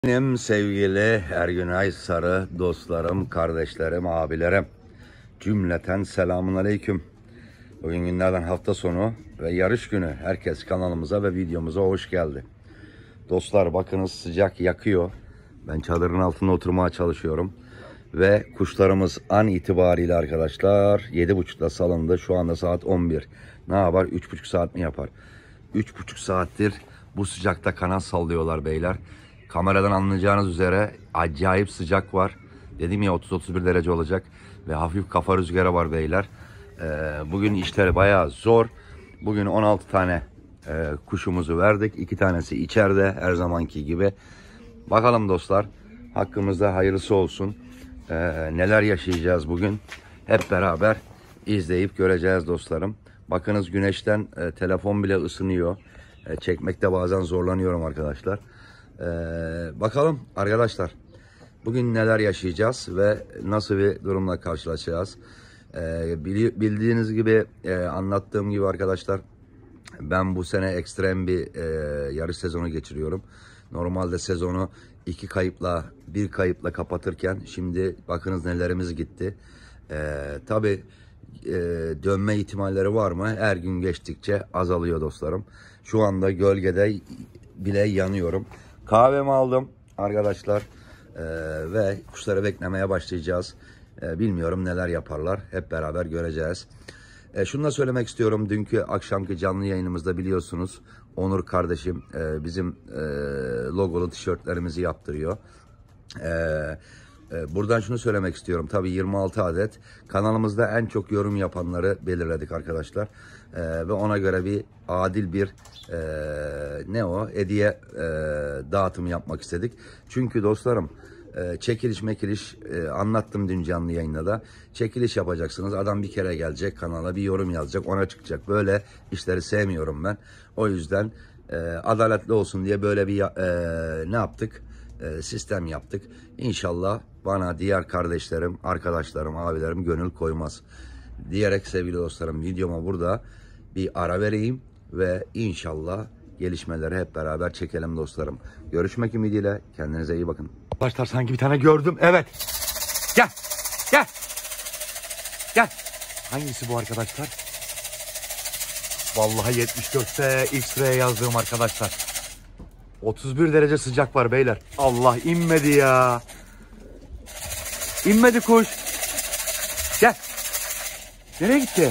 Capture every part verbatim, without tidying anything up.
Benim sevgili Ergünay Sarı dostlarım, kardeşlerim, abilerim, cümleten selamun aleyküm. Bugün günlerden hafta sonu ve yarış günü. Herkes kanalımıza ve videomuza hoş geldi. Dostlar bakınız, sıcak yakıyor. Ben çadırın altında oturmaya çalışıyorum. Ve kuşlarımız an itibariyle arkadaşlar yedi buçukta salındı. Şu anda saat on bir. Ne yapar? üç buçuk saat mi yapar? üç buçuk saattir bu sıcakta kanat sallıyorlar beyler. Kameradan anlayacağınız üzere acayip sıcak var. Dedim ya otuz otuz bir derece olacak. Ve hafif kafa rüzgarı var beyler. Ee, bugün işleri bayağı zor. Bugün on altı tane e, kuşumuzu verdik. iki tanesi içeride her zamanki gibi. Bakalım dostlar, hakkımızda hayırlısı olsun. Ee, neler yaşayacağız bugün? Hep beraber izleyip göreceğiz dostlarım. Bakınız güneşten e, telefon bile ısınıyor. E, çekmekte bazen zorlanıyorum arkadaşlar. Ee, bakalım arkadaşlar, bugün neler yaşayacağız ve nasıl bir durumla karşılaşacağız. Ee, bildiğiniz gibi e, anlattığım gibi arkadaşlar, ben bu sene ekstrem bir e, yarış sezonu geçiriyorum. Normalde sezonu iki kayıpla bir kayıpla kapatırken şimdi bakınız nelerimiz gitti. Ee, tabii e, dönme ihtimalleri var mı? Her gün geçtikçe azalıyor dostlarım. Şu anda gölgede bile yanıyorum. Kahvemi aldım arkadaşlar ee, ve kuşları beklemeye başlayacağız. Ee, bilmiyorum neler yaparlar, hep beraber göreceğiz. Ee, şunu da söylemek istiyorum, dünkü akşamki canlı yayınımızda biliyorsunuz Onur kardeşim e, bizim e, logolu tişörtlerimizi yaptırıyor. Ee, e, buradan şunu söylemek istiyorum, tabii yirmi altı adet kanalımızda en çok yorum yapanları belirledik arkadaşlar. Ee, ve ona göre bir adil bir e, ne o hediye e, dağıtımı yapmak istedik. Çünkü dostlarım e, çekiliş mekiliş e, anlattım dün canlı yayında da, çekiliş yapacaksınız, adam bir kere gelecek kanala, bir yorum yazacak, ona çıkacak. Böyle işleri sevmiyorum ben. O yüzden e, adaletli olsun diye böyle bir e, ne yaptık, e, sistem yaptık. İnşallah bana diğer kardeşlerim, arkadaşlarım, abilerim gönül koymaz diyerek sevgili dostlarım, videoma burada bir ara vereyim ve inşallah gelişmeleri hep beraber çekelim dostlarım. Görüşmek ümidiyle, kendinize iyi bakın. Arkadaşlar sanki bir tane gördüm. Evet. Gel. Gel. Gel. Hangisi bu arkadaşlar? Vallahi yetmiş dörtte X-ray yazdığım arkadaşlar. otuz bir derece sıcak var beyler. Allah, inmedi ya. İnmedi kuş. Gel. Nereye gitti?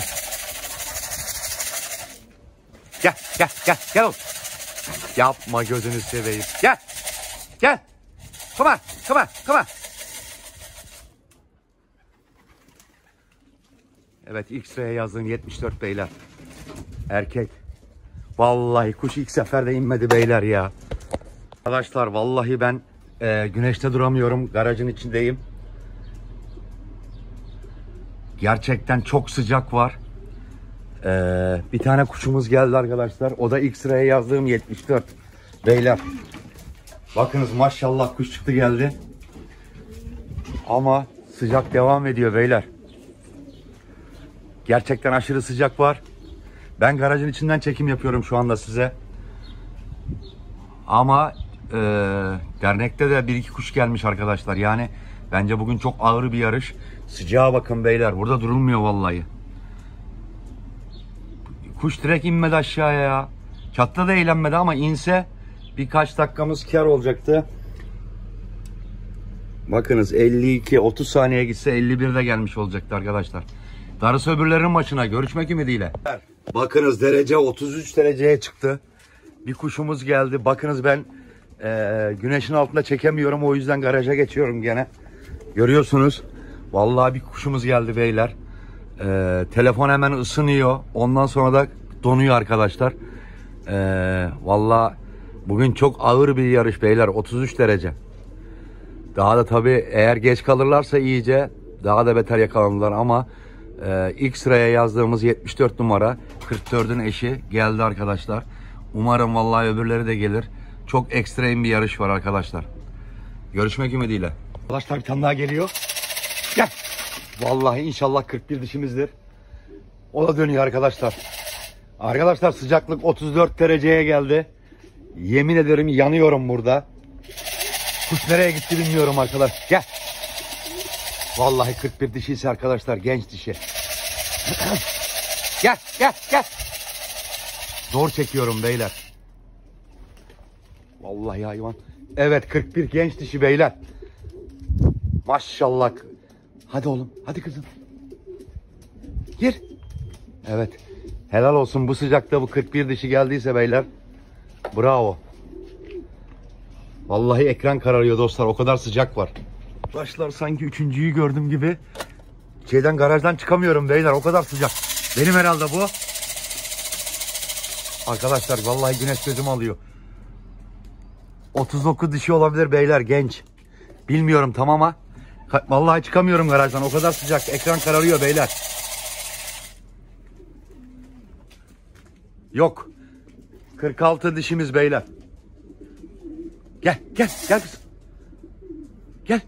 Gel, gel, gel, gel oğlum. Yapma gözünü seveyim. Gel, gel. Come on, come on, come on. Evet, X-ray'e yazdığım yetmiş dört beyler. Erkek. Vallahi kuş ilk seferde inmedi beyler ya. Arkadaşlar vallahi ben e, güneşte duramıyorum. Garajın içindeyim. Gerçekten çok sıcak var. Ee, bir tane kuşumuz geldi arkadaşlar. O da X-ray'e yazdığım yetmiş dört beyler. Bakınız maşallah kuş çıktı geldi. Ama sıcak devam ediyor beyler. Gerçekten aşırı sıcak var. Ben garajın içinden çekim yapıyorum şu anda size. Ama e, dernekte de bir iki kuş gelmiş arkadaşlar. Yani bence bugün çok ağır bir yarış. Sıcağa bakın beyler. Burada durulmuyor vallahi. Kuş direkt inmedi aşağıya ya. Çatta da eğlenmedi ama inse birkaç dakikamız kar olacaktı. Bakınız elli iki otuz saniye gitse elli birde gelmiş olacaktı arkadaşlar. Darısı öbürlerinin maçına. Görüşmek ümidiyle. Bakınız derece otuz üç dereceye çıktı. Bir kuşumuz geldi. Bakınız ben e, güneşin altında çekemiyorum. O yüzden garaja geçiyorum gene. Görüyorsunuz. Vallahi bir kuşumuz geldi beyler. Ee, telefon hemen ısınıyor. Ondan sonra da donuyor arkadaşlar. Ee, vallahi bugün çok ağır bir yarış beyler. otuz üç derece. Daha da tabii eğer geç kalırlarsa iyice daha da beter yakalanırlar ama e, X-ray'e yazdığımız yetmiş dört numara kırk dördün eşi geldi arkadaşlar. Umarım vallahi öbürleri de gelir. Çok ekstrem bir yarış var arkadaşlar. Görüşmek ümidiyle. Arkadaşlar bir tane daha geliyor. Gel. Vallahi inşallah kırk bir dişimizdir. O da dönüyor arkadaşlar. Arkadaşlar sıcaklık otuz dört dereceye geldi. Yemin ederim yanıyorum burada. Kuş nereye gitti bilmiyorum arkadaş. Gel. Vallahi kırk bir dişisi arkadaşlar. Genç dişi. Gel gel gel. Zor çekiyorum beyler. Vallahi hayvan. Evet kırk bir genç dişi beyler. Maşallah. Hadi oğlum. Hadi kızım. Gir. Evet. Helal olsun bu sıcakta bu kırk bir dişi geldiyse beyler. Bravo. Vallahi ekran kararıyor dostlar. O kadar sıcak var. Arkadaşlar sanki üçüncüyü gördüm gibi. Şeyden garajdan çıkamıyorum beyler. O kadar sıcak. Benim herhalde bu. Arkadaşlar vallahi güneş gözümü alıyor. otuz dokuz dişi olabilir beyler, genç. Bilmiyorum tam ama vallahi çıkamıyorum garajdan. O kadar sıcak. Ekran kararıyor beyler. Yok. kırk altı dişimiz beyler. Gel gel gel kızım. Gel.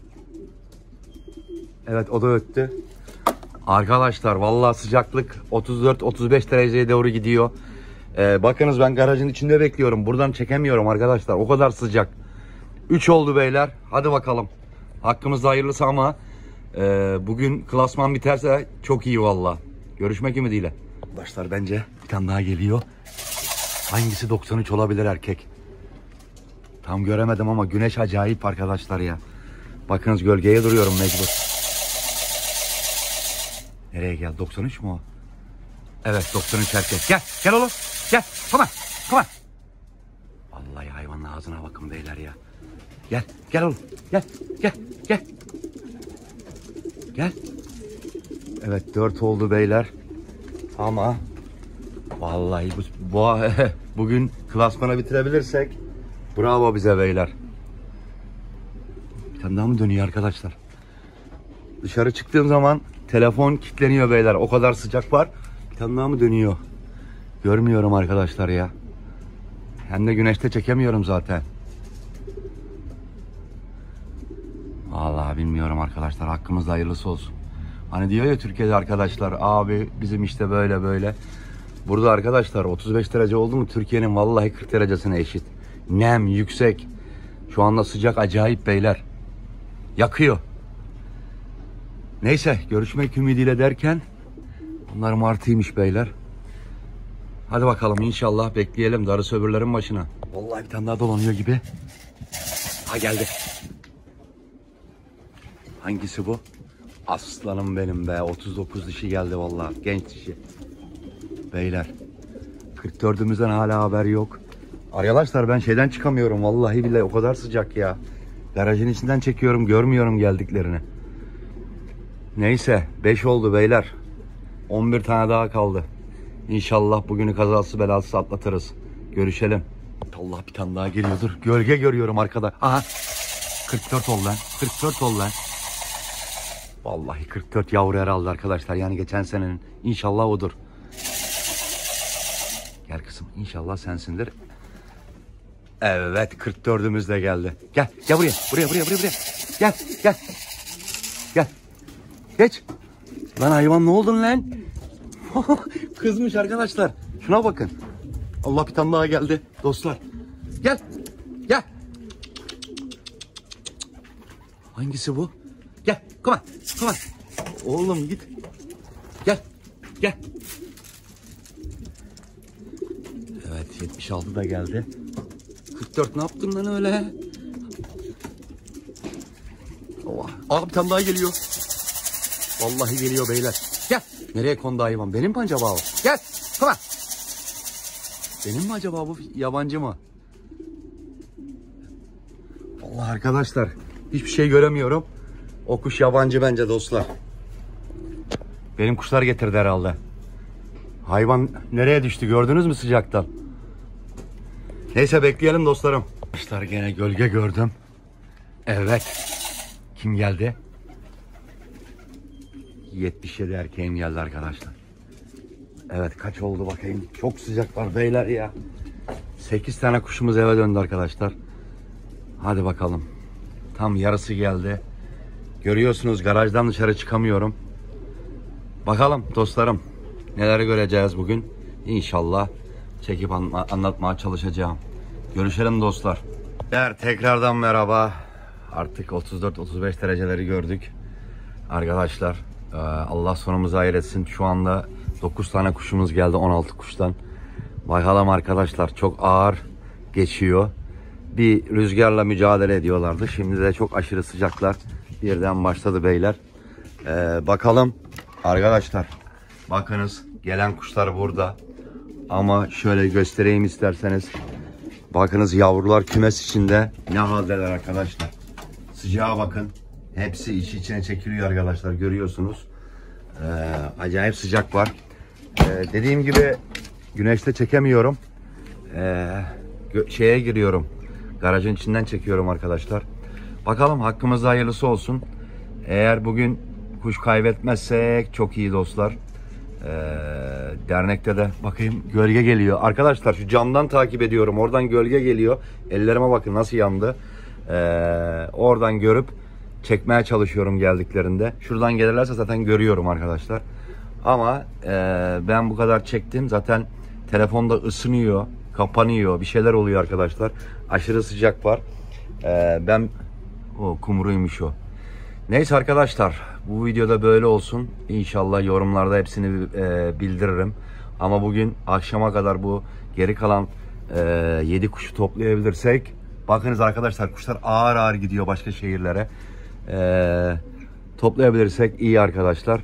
Evet o da öttü. Arkadaşlar vallahi sıcaklık otuz dört otuz beş dereceye doğru gidiyor. Ee, bakınız ben garajın içinde bekliyorum. Buradan çekemiyorum arkadaşlar. O kadar sıcak. üç oldu beyler. Hadi bakalım. Hakkımızda hayırlısı ama e, bugün klasman biterse çok iyi vallahi. Görüşmek ümidiyle. Arkadaşlar bence bir tane daha geliyor. Hangisi doksan üç olabilir erkek? Tam göremedim ama güneş acayip arkadaşlar ya. Bakınız gölgeye duruyorum mecbur. Nereye geldi? doksan üç mü o? Evet doksan üç erkek. Gel gel oğlum. Gel. Come on. Come on. Vallahi hayvanın ağzına bakın beyler ya. Gel. Gel oğlum. Gel. Gel. Gel. Gel. Evet dört oldu beyler. Ama vallahi bu, bu bugün klasmana bitirebilirsek bravo bize beyler. Bir tane daha mı dönüyor arkadaşlar? Dışarı çıktığım zaman telefon kilitleniyor beyler. O kadar sıcak var. Bir tane daha mı dönüyor? Görmüyorum arkadaşlar ya. Hem de güneşte çekemiyorum zaten. Vallahi bilmiyorum arkadaşlar. Hakkımızda hayırlısı olsun. Hani diyor ya Türkiye'de arkadaşlar, abi bizim işte böyle böyle. Burada arkadaşlar otuz beş derece oldu mu Türkiye'nin vallahi kırk derecesine eşit. Nem yüksek. Şu anda sıcak acayip beyler. Yakıyor. Neyse görüşmek ümidiyle derken bunlar martıymış beyler. Hadi bakalım inşallah bekleyelim darısı öbürlerin başına. Vallahi bir tane daha dolanıyor gibi. Ha geldi. Hangisi bu? Aslanım benim be. otuz dokuz dişi geldi vallahi. Genç dişi. Beyler. kırk dördümüzden hala haber yok. Arkadaşlar ben şeyden çıkamıyorum. Vallahi billahi o kadar sıcak ya. Garajın içinden çekiyorum. Görmüyorum geldiklerini. Neyse. beş oldu beyler. on bir tane daha kaldı. İnşallah bugünü kazası belasız atlatırız. Görüşelim. Allah bir tane daha geliyordur. Gölge görüyorum arkada. Aha. kırk dört oldu lan. kırk dört oldu lan. Vallahi kırk dört yavru herhalde arkadaşlar. Yani geçen senenin. İnşallah odur. Gel kızım. İnşallah sensindir. Evet kırk dördümüz de geldi. Gel. Gel buraya. Buraya buraya buraya. buraya. Gel. Gel. Gel. Geç. Lan hayvan ne oldun lan? Kızmış arkadaşlar. Şuna bakın. Allah bir tane daha geldi. Dostlar. Gel. Gel. Hangisi bu? Gel. Come on. Come on. Oğlum git. Gel. Gel. Evet yetmiş altı da geldi. kırk dört ne yaptın lan öyle? Oh. Aa bir tane daha geliyor. Vallahi geliyor beyler. Gel. Nereye kondu hayvan? Benim mi acaba o? Gel. Come on. Benim mi acaba bu? Yabancı mı? Allah arkadaşlar. Hiçbir şey göremiyorum. O kuş yabancı bence dostlar. Benim kuşlar getirdi herhalde. Hayvan nereye düştü gördünüz mü sıcaktan? Neyse bekleyelim dostlarım. Arkadaşlar gene gölge gördüm. Evet. Kim geldi? yetmiş yedi erkeğim geldi arkadaşlar. Evet kaç oldu bakayım. Çok sıcak var beyler ya. sekiz tane kuşumuz eve döndü arkadaşlar. Hadi bakalım. Tam yarısı geldi. Görüyorsunuz garajdan dışarı çıkamıyorum. Bakalım dostlarım. Neler göreceğiz bugün. İnşallah çekip anlatmaya çalışacağım. Görüşelim dostlar. Der tekrardan merhaba. Artık otuz dört otuz beş dereceleri gördük. Arkadaşlar Allah sonumuzu hayır etsin. Şu anda dokuz tane kuşumuz geldi on altı kuştan. Bakalım arkadaşlar, çok ağır geçiyor. Bir rüzgarla mücadele ediyorlardı. Şimdi de çok aşırı sıcaklar birden başladı beyler. Ee, bakalım arkadaşlar. Bakınız, gelen kuşlar burada. Ama şöyle göstereyim isterseniz. Bakınız, yavrular kümes içinde ne haldeler arkadaşlar. Sıcağa bakın. Hepsi içi içine çekiliyor arkadaşlar, görüyorsunuz. Ee, acayip sıcak var. Ee, dediğim gibi güneşte çekemiyorum. Ee, şeye giriyorum. Garajın içinden çekiyorum arkadaşlar. Bakalım, hakkımızda hayırlısı olsun. Eğer bugün kuş kaybetmezsek çok iyi dostlar. Ee, dernekte de bakayım gölge geliyor. Arkadaşlar şu camdan takip ediyorum. Oradan gölge geliyor. Ellerime bakın nasıl yandı. Ee, oradan görüp çekmeye çalışıyorum geldiklerinde. Şuradan gelirlerse zaten görüyorum arkadaşlar. Ama e, ben bu kadar çektim. Zaten telefonda ısınıyor, kapanıyor, bir şeyler oluyor arkadaşlar. Aşırı sıcak var. Ee, ben o kumruymuş o. Neyse arkadaşlar, bu videoda böyle olsun. İnşallah yorumlarda hepsini e, bildiririm. Ama bugün akşama kadar bu geri kalan e, yedi kuşu toplayabilirsek, bakınız arkadaşlar, kuşlar ağır ağır gidiyor başka şehirlere. E, toplayabilirsek iyi arkadaşlar.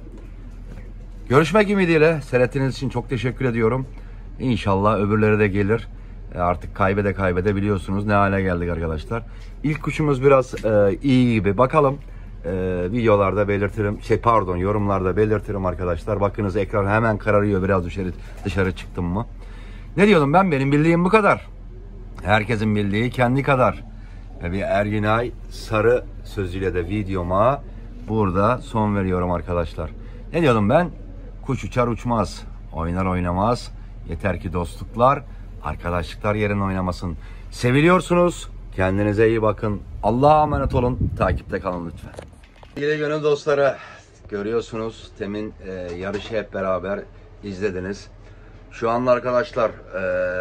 Görüşmek ümidiyle. Seyrettiğiniz için çok teşekkür ediyorum. İnşallah öbürleri de gelir. E, artık kaybede kaybede biliyorsunuz ne hale geldik arkadaşlar. İlk kuşumuz biraz e, iyi gibi. Bakalım. Ee, videolarda belirtirim, şey pardon yorumlarda belirtirim arkadaşlar. Bakınız, ekran hemen kararıyor biraz dışarı dışarı çıktım mı. Ne diyordum ben? Benim bildiğim bu kadar. Herkesin bildiği kendi kadar. Ve bir Erginay Sarı sözüyle de videoma burada son veriyorum arkadaşlar. Ne diyordum ben? Kuş uçar uçmaz, oynar oynamaz. Yeter ki dostluklar, arkadaşlıklar yerin oynamasın. Seviliyorsunuz. Kendinize iyi bakın. Allah'a emanet olun. Takipte kalın lütfen. Sevgili gönül dostları, görüyorsunuz temin e, yarışı hep beraber izlediniz. Şu anda arkadaşlar e,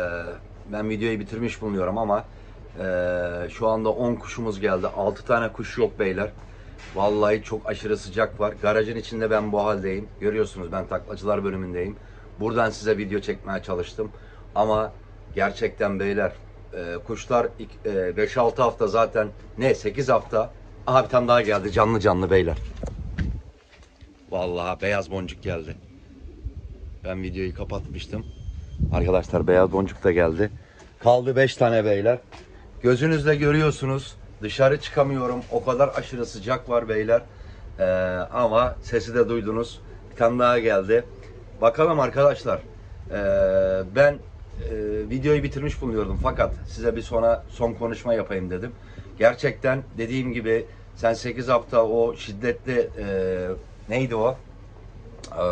ben videoyu bitirmiş bulunuyorum ama e, şu anda on kuşumuz geldi. altı tane kuş yok beyler. Vallahi çok aşırı sıcak var. Garajın içinde ben bu haldeyim. Görüyorsunuz, ben taklacılar bölümündeyim. Buradan size video çekmeye çalıştım. Ama gerçekten beyler, e, kuşlar beş altı hafta zaten, ne sekiz hafta. Aha bir tane daha geldi, canlı canlı beyler. Vallahi beyaz boncuk geldi. Ben videoyu kapatmıştım. Arkadaşlar beyaz boncuk da geldi. Kaldı beş tane beyler. Gözünüzle görüyorsunuz. Dışarı çıkamıyorum. O kadar aşırı sıcak var beyler. Ee, ama sesi de duydunuz. Bir tane daha geldi. Bakalım arkadaşlar. Ee, ben e, videoyu bitirmiş bulunuyordum. Fakat size bir sonra son konuşma yapayım dedim. Gerçekten dediğim gibi sen sekiz hafta o şiddetli e, neydi o? Ee,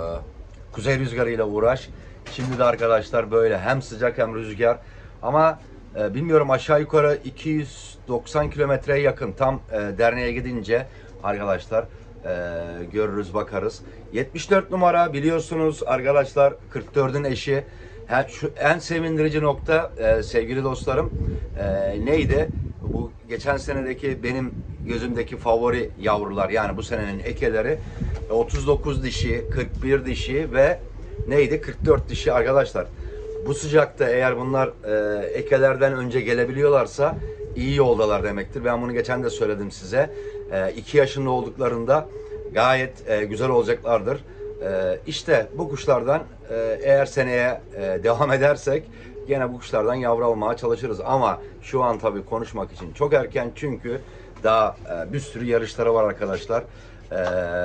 kuzey rüzgarıyla uğraş. Şimdi de arkadaşlar böyle hem sıcak hem rüzgar. Ama e, bilmiyorum, aşağı yukarı iki yüz doksan kilometreye yakın tam e, derneğe gidince arkadaşlar e, görürüz, bakarız. yetmiş dört numara biliyorsunuz arkadaşlar, kırk dördün eşi. Ha, şu en sevindirici nokta e, sevgili dostlarım e, neydi? Bu geçen senedeki benim gözümdeki favori yavrular, yani bu senenin ekeleri otuz dokuz dişi, kırk bir dişi ve neydi? kırk dört dişi arkadaşlar. Bu sıcakta eğer bunlar e, ekelerden önce gelebiliyorlarsa iyi yoldalar demektir. Ben bunu geçen de söyledim size. iki yaşında olduklarında gayet e, güzel olacaklardır. E, işte bu kuşlardan e, eğer seneye e, devam edersek gene bu kuşlardan yavru almaya çalışırız. Ama şu an tabii konuşmak için çok erken, çünkü daha e, bir sürü yarışları var arkadaşlar. E,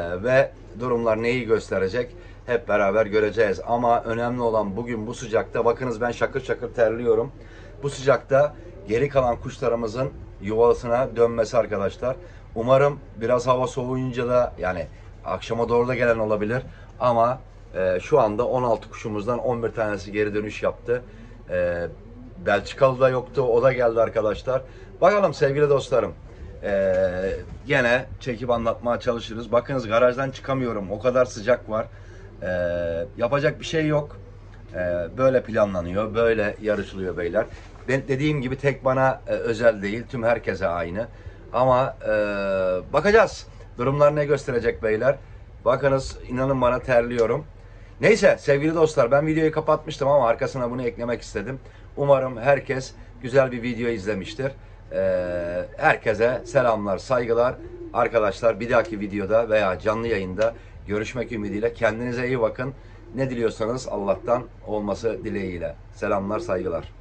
ve durumlar neyi gösterecek hep beraber göreceğiz. Ama önemli olan bugün bu sıcakta, bakınız ben şakır şakır terliyorum. Bu sıcakta geri kalan kuşlarımızın yuvasına dönmesi arkadaşlar. Umarım biraz hava soğuyunca da, yani akşama doğru da gelen olabilir. Ama e, şu anda on altı kuşumuzdan on bir tanesi geri dönüş yaptı. E, Belçikalı da yoktu, o da geldi arkadaşlar. Bakalım sevgili dostlarım. E, gene çekip anlatmaya çalışırız. Bakınız garajdan çıkamıyorum, o kadar sıcak var. E, yapacak bir şey yok. E, böyle planlanıyor, böyle yarışılıyor beyler. Ben dediğim gibi tek bana e, özel değil, tüm herkese aynı. Ama e, bakacağız. Durumlar ne gösterecek beyler. Bakınız, inanın bana terliyorum. Neyse sevgili dostlar, ben videoyu kapatmıştım ama arkasına bunu eklemek istedim. Umarım herkes güzel bir video izlemiştir. Ee, herkese selamlar, saygılar. Arkadaşlar bir dahaki videoda veya canlı yayında görüşmek ümidiyle. Kendinize iyi bakın. Ne diliyorsanız Allah'tan olması dileğiyle. Selamlar, saygılar.